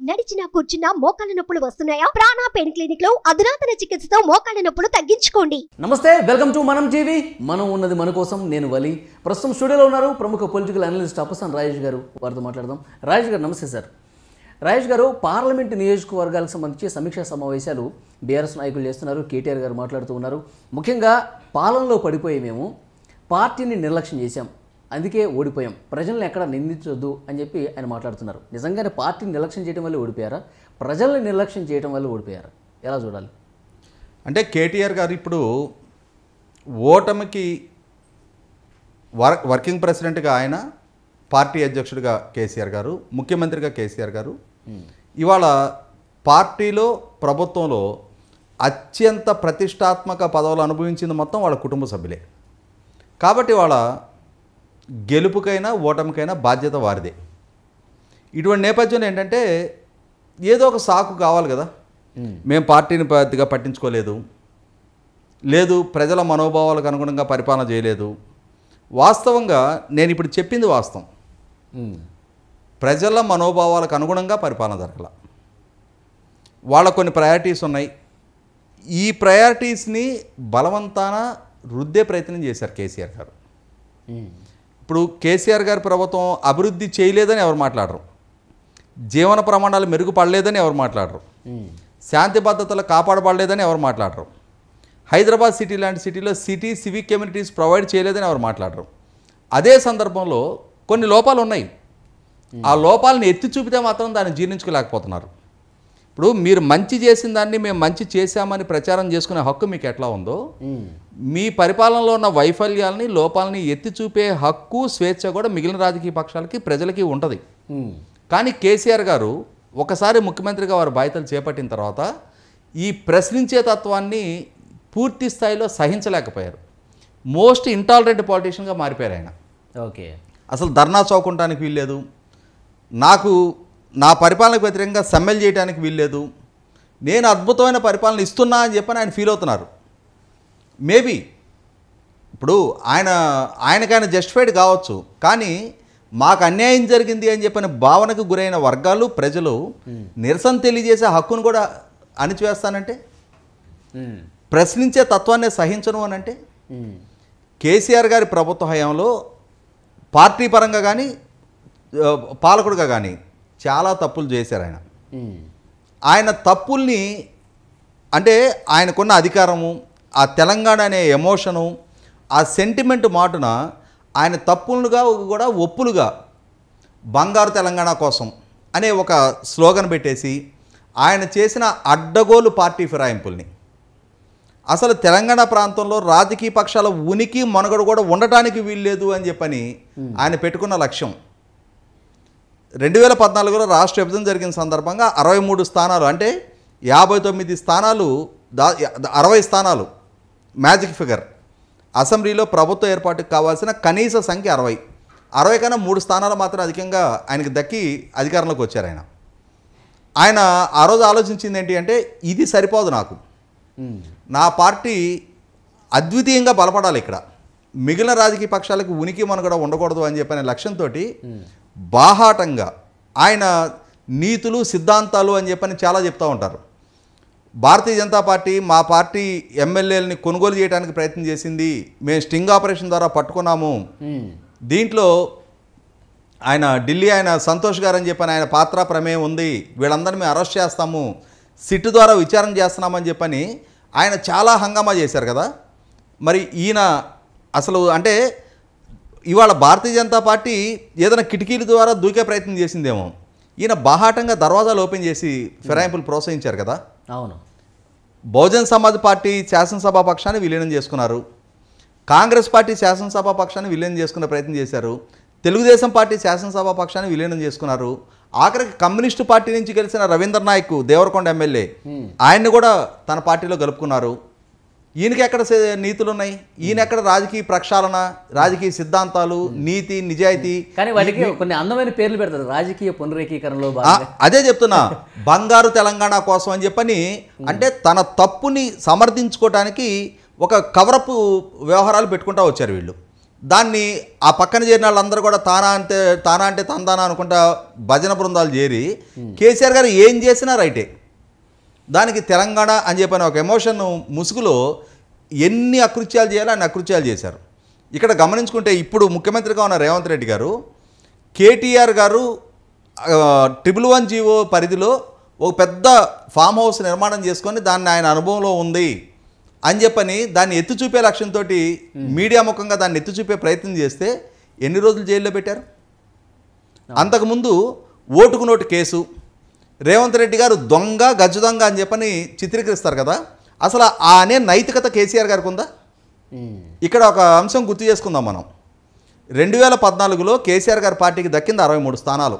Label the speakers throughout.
Speaker 1: నడిచినా కూర్చున్నా మోకాళ్ళ నొప్పులు వస్తున్నాయా? ప్రాణ పెయిన్ క్లినిక్ లో అధునాతన చికిత్సతో మోకాళ్ళ నొప్పులు తగ్గించుకోండి.
Speaker 2: నమస్తే, వెల్కమ్ టు మనం టీవీ. మనం ఉన్నది మన కోసం. నేను వలి. ప్రస్తుతం స్టూడియోలో ఉన్నారు ప్రముఖ పొలిటికల్ అనలిస్ట్ అప్పసాన్ రాజేష్ గారు. వారితో మాట్లాడదాం. రాజేష్ గారు నమస్తే సార్. రాజేష్ గారు, పార్లమెంటు నియోజకవర్గాలకు సంబంధించి సమీక్షా సమావేశాలు బీఆర్ఎస్ నాయకులు చేస్తున్నారు. కేటీఆర్ గారు మాట్లాడుతూ ఉన్నారు. ముఖ్యంగా పాలనలో పడిపోయి మేము పార్టీని నిర్లక్ష్యం చేశాం, అందుకే ఓడిపోయాం, ప్రజల్ని ఎక్కడ నిందించొద్దు అని చెప్పి ఆయన మాట్లాడుతున్నారు. నిజంగానే పార్టీని నిర్లక్ష్యం చేయడం వల్ల ఓడిపోయారా, ప్రజల్ని నిర్లక్ష్యం చేయడం వల్ల ఓడిపోయారా? ఎలా చూడాలి?
Speaker 3: అంటే కేటీఆర్ గారు ఇప్పుడు ఓటమికి వర్కింగ్ ప్రెసిడెంట్గా ఆయన, పార్టీ అధ్యక్షుడిగా కేసీఆర్ గారు, ముఖ్యమంత్రిగా కేసీఆర్ గారు, ఇవాళ పార్టీలో ప్రభుత్వంలో అత్యంత ప్రతిష్టాత్మక పదవులు అనుభవించింది మొత్తం వాళ్ళ కుటుంబ సభ్యులే. కాబట్టి వాళ్ళ గెలుపుకైనా ఓటమికైనా బాధ్యత వారిదే. ఇటువంటి నేపథ్యంలో ఏంటంటే ఏదో ఒక సాకు కావాలి కదా. మేము పార్టీని పెద్దగా పట్టించుకోలేదు, లేదు ప్రజల మనోభావాలకు అనుగుణంగా పరిపాలన చేయలేదు. వాస్తవంగా నేను ఇప్పుడు చెప్పింది వాస్తవం. ప్రజల మనోభావాలకు అనుగుణంగా పరిపాలన జరగల. వాళ్ళ కొన్ని ప్రయారిటీస్ ఉన్నాయి. ఈ ప్రయారిటీస్ని బలవంతాన రుద్దే ప్రయత్నం చేశారు కేసీఆర్ గారు. ఇప్పుడు కేసీఆర్ గారి ప్రభుత్వం అభివృద్ధి చేయలేదని ఎవరు మాట్లాడరు, జీవన ప్రమాణాలు మెరుగుపడలేదని ఎవరు మాట్లాడరు, శాంతి భద్రతలు కాపాడబడలేదని ఎవరు మాట్లాడరు, హైదరాబాద్ సిటీ లాంటి సిటీలో సిటీ సివిక్ కమ్యూనిటీస్ ప్రొవైడ్ చేయలేదని ఎవరు మాట్లాడరు. అదే సందర్భంలో కొన్ని లోపాలు ఉన్నాయి. ఆ లోపాలను ఎత్తి చూపితే మాత్రం దాన్ని జీర్ణించుకోలేకపోతున్నారు. ఇప్పుడు మీరు మంచి చేసిన దాన్ని మేము మంచి చేశామని ప్రచారం చేసుకునే హక్కు మీకు ఎట్లా ఉందో, మీ పరిపాలనలో ఉన్న వైఫల్యాలని, లోపాలని ఎత్తి చూపే హక్కు, స్వేచ్ఛ కూడా మిగిలిన రాజకీయ పక్షాలకి, ప్రజలకి ఉంటుంది. కానీ కేసీఆర్ గారు ఒకసారి ముఖ్యమంత్రిగా వారి బాధ్యతలు చేపట్టిన తర్వాత ఈ ప్రశ్నించే తత్వాన్ని పూర్తి స్థాయిలో సహించలేకపోయారు. మోస్ట్ ఇంటాలరెంట్ పాలిటీషియన్గా మారిపోయారు ఆయన.
Speaker 2: ఓకే,
Speaker 3: అసలు ధర్నా చౌకుంటానికి వీల్లేదు, నాకు నా పరిపాలనకు వ్యతిరేకంగా సమ్మెలు చేయడానికి వీల్లేదు, నేను అద్భుతమైన పరిపాలన ఇస్తున్నా అని చెప్పని ఆయన ఫీల్ అవుతున్నారు. మేబీ ఇప్పుడు ఆయనకైనా జస్టిఫైడ్ కావచ్చు, కానీ మాకు అన్యాయం జరిగింది అని చెప్పని భావనకు గురైన వర్గాలు, ప్రజలు నిరసన తెలియజేసే హక్కును కూడా అణిచివేస్తానంటే, ప్రశ్నించే తత్వాన్ని సహించను అని అంటే, కేసీఆర్ గారి ప్రభుత్వ హయాంలో పార్టీ పరంగా కానీ పాలకుడుగా కానీ చాలా తప్పులు చేశారు ఆయన. ఆయన తప్పుల్ని అంటే ఆయనకున్న అధికారము, ఆ తెలంగాణ అనే ఎమోషను, ఆ సెంటిమెంట్ మాటున ఆయన తప్పులుగా కూడా ఒప్పులుగా బంగారు తెలంగాణ కోసం అనే ఒక స్లోగన్ పెట్టేసి ఆయన చేసిన అడ్డగోలు పార్టీ ఫిరాయింపుల్ని, అసలు తెలంగాణ ప్రాంతంలో రాజకీయ పక్షాల ఉనికి మనుగడ కూడా ఉండటానికి వీల్లేదు అని చెప్పని ఆయన పెట్టుకున్న లక్ష్యం. 2014లో రాష్ట్ర విభజన జరిగిన సందర్భంగా 63 స్థానాలు, అంటే 59 స్థానాలు, 60 స్థానాలు మ్యాజిక్ ఫిగర్. అసెంబ్లీలో ప్రభుత్వ ఏర్పాటుకు కావాల్సిన కనీస సంఖ్య 60 కన్నా 3 స్థానాలు మాత్రం అధికంగా ఆయనకు దక్కి అధికారంలోకి వచ్చారు ఆయన. ఆయన ఆ రోజు ఆలోచించింది ఏంటి అంటే, ఇది సరిపోదు, నాకు నా పార్టీ అద్వితీయంగా బలపడాలి, ఇక్కడ మిగిలిన రాజకీయ పక్షాలకు ఉనికి మనుగడ ఉండకూడదు అని చెప్పిన లక్ష్యంతో బాహాటంగా ఆయన నీతులు, సిద్ధాంతాలు అని చెప్పని చాలా చెప్తూ ఉంటారు. భారతీయ జనతా పార్టీ మా పార్టీ ఎమ్మెల్యేలని కొనుగోలు చేయడానికి ప్రయత్నం చేసింది, మేము స్టింగ్ ఆపరేషన్ ద్వారా పట్టుకున్నాము, దీంట్లో ఆయన ఢిల్లీ ఆయన సంతోష్ గారు అని చెప్పని ఆయన పాత్ర ప్రమేయం ఉంది, వీళ్ళందరినీ మేము అరెస్ట్ చేస్తాము, సిట్ ద్వారా విచారణ చేస్తున్నామని చెప్పని ఆయన చాలా హంగామా చేశారు కదా. మరి ఈయన అసలు అంటే ఇవాళ భారతీయ జనతా పార్టీ ఏదైనా కిటికీల ద్వారా దూకే ప్రయత్నం చేసిందేమో, ఈయన బాహాటంగా దర్వాజాలు ఓపెన్ చేసి ఫిరాయింపులు ప్రోత్సహించారు కదా.
Speaker 2: అవును,
Speaker 3: బహుజన్ సమాజ్ పార్టీ శాసనసభా పక్షాన్ని విలీనం చేసుకున్నారు, కాంగ్రెస్ పార్టీ శాసనసభా పక్షాన్ని విలీనం చేసుకునే ప్రయత్నం చేశారు, తెలుగుదేశం పార్టీ శాసనసభా పక్షాన్ని విలీనం చేసుకున్నారు, ఆఖరికి కమ్యూనిస్టు పార్టీ నుంచి గెలిచిన రవీంద్ర నాయక్ దేవరకొండ ఎమ్మెల్యే ఆయన్ని కూడా తన పార్టీలో కలుపుకున్నారు. ఈయనకి ఎక్కడ నీతులు ఉన్నాయి, ఈయన ఎక్కడ రాజకీయ ప్రక్షాళన, రాజకీయ సిద్ధాంతాలు, నీతి, నిజాయితీ?
Speaker 2: కానీ వాటికి కొన్ని అందమైన పేర్లు పెడతారు రాజకీయ పునరేకీకరణలో.
Speaker 3: అదే చెప్తున్నా, బంగారు తెలంగాణ కోసం అని చెప్పని, అంటే తన తప్పుని సమర్థించుకోవటానికి ఒక కవరపు వ్యవహారాలు పెట్టుకుంటూ వచ్చారు వీళ్ళు. దాన్ని ఆ పక్కన చేరిన వాళ్ళందరూ కూడా తానా అంటే తందానా అనుకుంటా భజన బృందాలు చేరి కేసీఆర్ గారు ఏం చేసినా రైటే, దానికి తెలంగాణ అని చెప్పిన ఒక ఎమోషన్ ముసుగులో ఎన్ని అకృత్యాలు చేయాలో అన్ని అకృత్యాలు చేశారు. ఇక్కడ గమనించుకుంటే ఇప్పుడు ముఖ్యమంత్రిగా ఉన్న రేవంత్ రెడ్డి గారు, కేటీఆర్ గారు 111 జీవో పరిధిలో ఒక పెద్ద ఫామ్ హౌస్ నిర్మాణం చేసుకొని దాన్ని ఆయన అనుభవంలో ఉంది అని చెప్పని దాన్ని ఎత్తి చూపే లక్ష్యంతో మీడియా ముఖంగా దాన్ని ఎత్తి చూపే ప్రయత్నం చేస్తే ఎన్ని రోజులు జైల్లో పెట్టారు. అంతకుముందు ఓటుకు నోటు కేసు, రేవంత్ రెడ్డి గారు దొంగ గజ్జు దొంగ అని చెప్పని చిత్రీకరిస్తారు కదా, అసలు ఆ అనే నైతికత కేసీఆర్ గారికి ఉందా? ఇక్కడ ఒక అంశం గుర్తు చేసుకుందాం మనం. 2014లో కేసీఆర్ గారి పార్టీకి దక్కింది 63 స్థానాలు,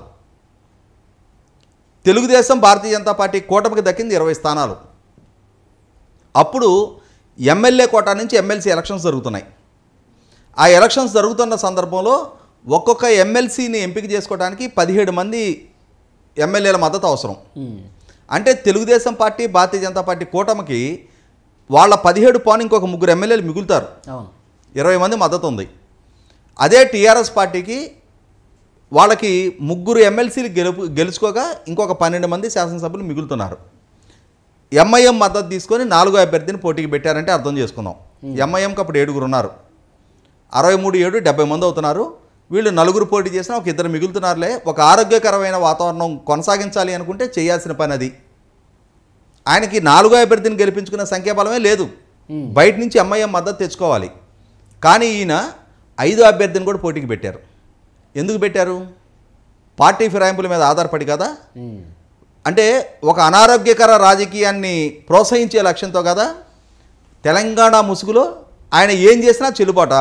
Speaker 3: తెలుగుదేశం భారతీయ జనతా పార్టీ కూటమికి దక్కింది 20 స్థానాలు. అప్పుడు ఎమ్మెల్యే కోటా నుంచి ఎమ్మెల్సీ ఎలక్షన్స్ జరుగుతున్నాయి. ఆ ఎలక్షన్స్ జరుగుతున్న సందర్భంలో ఒక్కొక్క ఎమ్మెల్సీని ఎంపిక చేసుకోవడానికి 17 మంది ఎమ్మెల్యేల మద్దతు అవసరం. అంటే తెలుగుదేశం పార్టీ భారతీయ జనతా పార్టీ కూటమికి వాళ్ళ 17 పోని ఇంకొక 3 ఎమ్మెల్యేలు మిగులుతారు, 20 మంది మద్దతు ఉంది. అదే టీఆర్ఎస్ పార్టీకి వాళ్ళకి 3 ఎమ్మెల్సీలు గెలుచుకోగా ఇంకొక 12 మంది శాసనసభ్యులు మిగులుతున్నారు. ఎంఐఎం మద్దతు తీసుకొని 4వ అభ్యర్థిని పోటీకి పెట్టారంటే అర్థం చేసుకుందాం. ఎంఐఎంకి అప్పుడు 7 ఉన్నారు, 63 7 70 మంది అవుతున్నారు. వీళ్ళు 4 పోటీ చేసినా ఒక 2 మిగులుతున్నారులే. ఒక ఆరోగ్యకరమైన వాతావరణం కొనసాగించాలి అనుకుంటే చేయాల్సిన పని అది. ఆయనకి 4వ అభ్యర్థిని గెలిపించుకునే సంఖ్యాబలమే లేదు, బయట నుంచి ఎంఐఎం మద్దతు తెచ్చుకోవాలి. కానీ ఈయన 5వ అభ్యర్థిని కూడా పోటీకి పెట్టారు. ఎందుకు పెట్టారు? పార్టీ ఫిరాయింపుల మీద ఆధారపడి కదా, అంటే ఒక అనారోగ్యకర రాజకీయాన్ని ప్రోత్సహించే లక్ష్యంతో కదా. తెలంగాణ ముసుగులో ఆయన ఏం చేసినా చెల్లుబాట.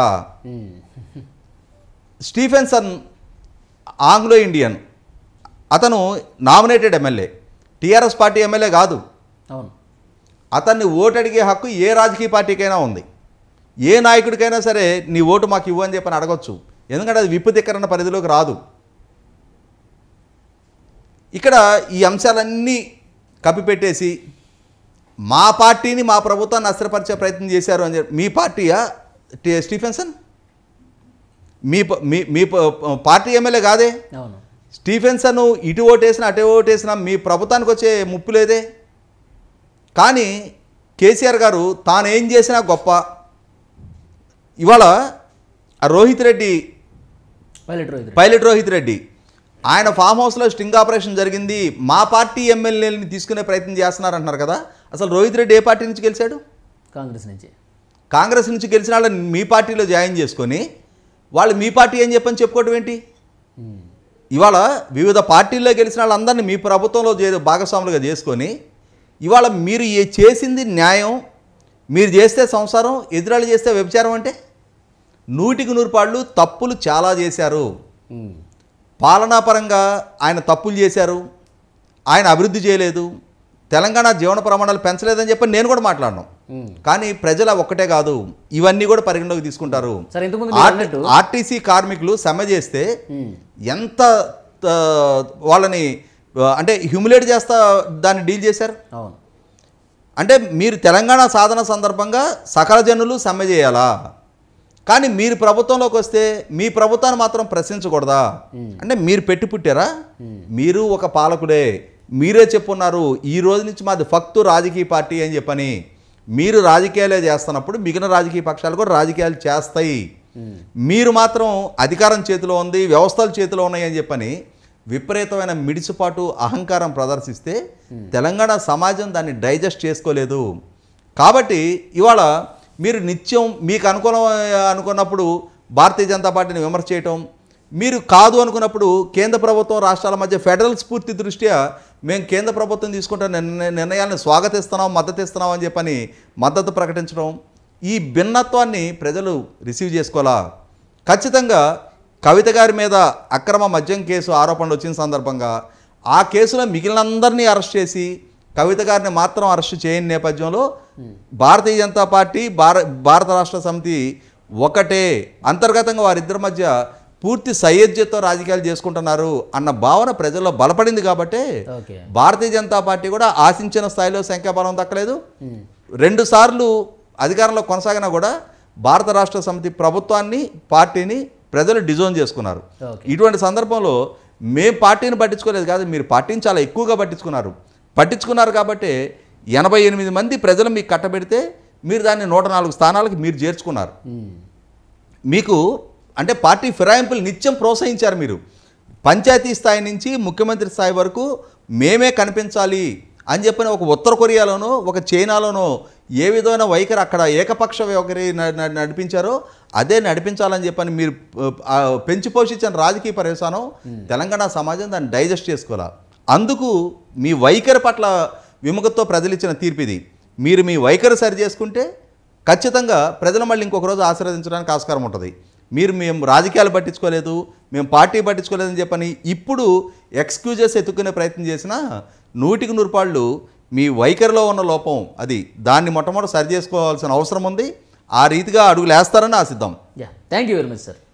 Speaker 3: స్టీఫెన్సన్ ఆంగ్లో ఇండియన్, అతను nominated MLA, TRS party MLA కాదు. అతన్ని ఓటు అడిగే హక్కు ఏ రాజకీయ పార్టీకైనా ఉంది. ఏ నాయకుడికైనా సరే నీ ఓటు మాకు ఇవ్వు అని చెప్పని అడగొచ్చు, ఎందుకంటే అది విప్పు ధిక్కరణ పరిధిలోకి రాదు. ఇక్కడ ఈ అంశాలన్నీ కప్పిపెట్టేసి మా పార్టీని మా ప్రభుత్వాన్ని అస్థిరపరిచే ప్రయత్నం చేశారు అని చెప్పి. మీ పార్టీయా స్టీఫెన్సన్? మీ పార్టీ ఎమ్మెల్యే కాదే స్టీఫెన్సన్. ఇటు ఓటేసినా అటు ఓటేసినా మీ ప్రభుత్వానికి వచ్చే ముప్పు లేదే. కానీ కేసీఆర్ గారు తాను ఏం చేసినా గొప్ప. ఇవాళ రోహిత్ రెడ్డి, పైలట్ రోహిత్ రెడ్డి, ఆయన ఫామ్ హౌస్లో స్టింగ్ ఆపరేషన్ జరిగింది, మా పార్టీ ఎమ్మెల్యేలని తీసుకునే ప్రయత్నం చేస్తున్నారంటున్నారు కదా. అసలు రోహిత్ రెడ్డి ఏ పార్టీ నుంచి గెలిచాడు? కాంగ్రెస్ నుంచి గెలిచిన వాళ్ళని మీ పార్టీలో జాయిన్ చేసుకొని వాళ్ళు మీ పార్టీ అని చెప్పని చెప్పుకోవడం ఏంటి? ఇవాళ వివిధ పార్టీల్లో గెలిచిన వాళ్ళందరినీ మీ ప్రభుత్వంలో భాగస్వాములుగా చేసుకొని ఇవాళ మీరు చేసింది న్యాయం, మీరు చేస్తే సంసారం, ఎదురాళ్ళు చేస్తే వ్యభిచారం అంటే 100కి 100 పాళ్ళు తప్పులు చాలా చేశారు. పాలనాపరంగా ఆయన తప్పులు చేశారు, ఆయన అభివృద్ధి చేయలేదు, తెలంగాణ జీవన ప్రమాణాలు పెంచలేదని చెప్పి నేను కూడా మాట్లాడను. కానీ ప్రజల ఒక్కటే కాదు, ఇవన్నీ కూడా పరిగణలోకి తీసుకుంటారు. ఆర్టీసీ కార్మికులు సమ్మె చేస్తే ఎంత వాళ్ళని అంటే హ్యూమిలేట్ చేస్తా దాన్ని డీల్ చేశారు. అంటే మీరు తెలంగాణ సాధన సందర్భంగా సకల జనులు సమ్మె చేయాలా? కానీ మీరు ప్రభుత్వంలోకి వస్తే మీ ప్రభుత్వాన్ని మాత్రం ప్రశ్నించకూడదా? అంటే మీరు పెట్టి పుట్టారా? మీరు ఒక పాలకుడే, మీరే చెప్పున్నారు ఈ రోజు నుంచి మాది ఫక్తు రాజకీయ పార్టీ అని చెప్పని. మీరు రాజకీయాలే చేస్తున్నప్పుడు మిగిలిన రాజకీయ పక్షాలు కూడా రాజకీయాలు చేస్తాయి. మీరు మాత్రం అధికారం చేతిలో ఉంది, వ్యవస్థల చేతిలో ఉన్నాయి అని చెప్పని విపరీతమైన మిడిసిపాటు అహంకారం ప్రదర్శిస్తే తెలంగాణ సమాజం దాన్ని డైజెస్ట్ చేసుకోలేదు. కాబట్టి ఇవాళ మీరు నిత్యం మీకు అనుకున్నప్పుడు భారతీయ జనతా పార్టీని విమర్శ చేయటం, మీరు కాదు అనుకున్నప్పుడు కేంద్ర ప్రభుత్వం రాష్ట్రాల మధ్య ఫెడరల్ స్ఫూర్తి దృష్ట్యా మేము కేంద్ర ప్రభుత్వం తీసుకుంటున్న నిర్ణయాలను స్వాగతిస్తున్నాం, మద్దతు ఇస్తున్నాం అని చెప్పని మద్దతు ప్రకటించడం, ఈ భిన్నత్వాన్ని ప్రజలు రిసీవ్ చేసుకోవాలా? ఖచ్చితంగా కవిత గారి మీద అక్రమ మద్యం కేసు ఆరోపణలు వచ్చిన సందర్భంగా ఆ కేసులో మిగిలినందరినీ అరెస్ట్ చేసి కవిత గారిని మాత్రం అరెస్ట్ చేయని నేపథ్యంలో భారతీయ జనతా పార్టీ భారత రాష్ట్ర సమితి ఒకటే, అంతర్గతంగా వారిద్దరి మధ్య పూర్తి సయ్యద్యతో రాజకీయాలు చేసుకుంటున్నారు అన్న భావన ప్రజల్లో బలపడింది. కాబట్టి భారతీయ జనతా పార్టీ కూడా ఆశించిన స్థాయిలో సంఖ్యాబలం దక్కలేదు. 2 సార్లు అధికారంలో కొనసాగినా కూడా భారత రాష్ట్ర సమితి ప్రభుత్వాన్ని పార్టీని ప్రజలు డిజోన్ చేసుకున్నారు. ఇటువంటి సందర్భంలో మేము పార్టీని పట్టించుకోలేదు కాదు, మీరు పార్టీని చాలా ఎక్కువగా పట్టించుకున్నారు కాబట్టి 88 మంది ప్రజలు మీకు కట్టబెడితే మీరు దాన్ని 104 స్థానాలకు మీరు చేర్చుకున్నారు. మీకు అంటే పార్టీ ఫిరాయింపులు నిత్యం ప్రోత్సహించారు. మీరు పంచాయతీ స్థాయి నుంచి ముఖ్యమంత్రి స్థాయి వరకు మేమే కనిపించాలి అని చెప్పిన ఒక ఉత్తర కొరియాలోనో ఒక చైనాలోనో ఏ విధమైన వైఖరి అక్కడ ఏకపక్ష వైఖరి నడిపించారో అదే నడిపించాలని చెప్పని మీరు పెంచి పోషించిన రాజకీయ పరివేశానం తెలంగాణ సమాజం దాన్ని డైజెస్ట్ చేసుకోవాలి. అందుకు మీ వైఖరి పట్ల విముఖతతో ప్రజలు ఇచ్చిన తీర్పు ఇది. మీరు మీ వైఖరి సరి చేసుకుంటే ఖచ్చితంగా ప్రజలు మళ్ళీ ఇంకొక రోజు ఆశీర్వదించడానికి ఆస్కారం ఉంటుంది. మేము రాజకీయాలు పట్టించుకోలేదు, మేము పార్టీ పట్టించుకోలేదని చెప్పని ఇప్పుడు ఎక్స్క్యూజెస్ ఎత్తుక్కునే ప్రయత్నం చేసినా 100కి 100 పాళ్ళు మీ వైఖరిలో ఉన్న లోపం అది, దాన్ని మొట్టమొదటి సరి చేసుకోవాల్సిన అవసరం ఉంది. ఆ రీతిగా అడుగులు వేస్తారని ఆశిద్దాం.
Speaker 2: Thank you very much sir.